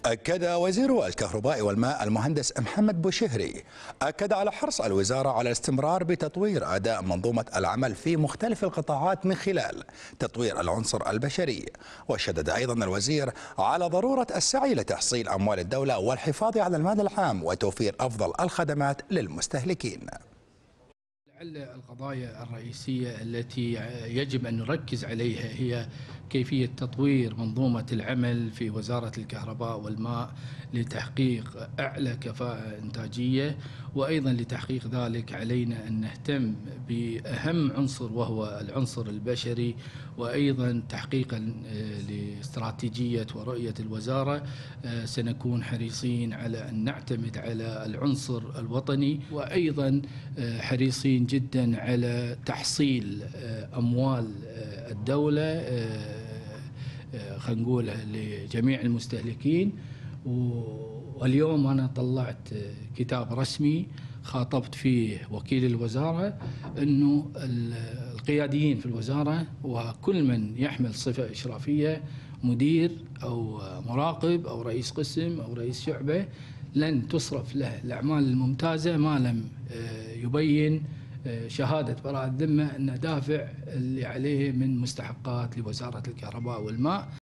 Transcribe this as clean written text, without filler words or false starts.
أكد وزير الكهرباء والماء المهندس محمد بوشهري على حرص الوزارة على الاستمرار بتطوير أداء منظومة العمل في مختلف القطاعات من خلال تطوير العنصر البشري. وشدد أيضا الوزير على ضرورة السعي لتحصيل أموال الدولة والحفاظ على المال العام وتوفير أفضل الخدمات للمستهلكين. لعل القضايا الرئيسية التي يجب أن نركز عليها هي كيفية تطوير منظومة العمل في وزارة الكهرباء والماء لتحقيق أعلى كفاءة إنتاجية، وأيضا لتحقيق ذلك علينا أن نهتم بأهم عنصر وهو العنصر البشري، وأيضا تحقيقا لاستراتيجية ورؤية الوزارة سنكون حريصين على أن نعتمد على العنصر الوطني، وأيضا حريصين جدا على تحصيل أموال الدولة خلينا نقول لجميع المستهلكين. واليوم أنا طلعت كتاب رسمي خاطبت فيه وكيل الوزارة أنه القياديين في الوزارة وكل من يحمل صفة إشرافية، مدير أو مراقب أو رئيس قسم أو رئيس شعبة، لن تصرف له الأعمال الممتازة ما لم يبين شهادة براءة الذمة أن دافع اللي عليه من مستحقات لوزارة الكهرباء والماء.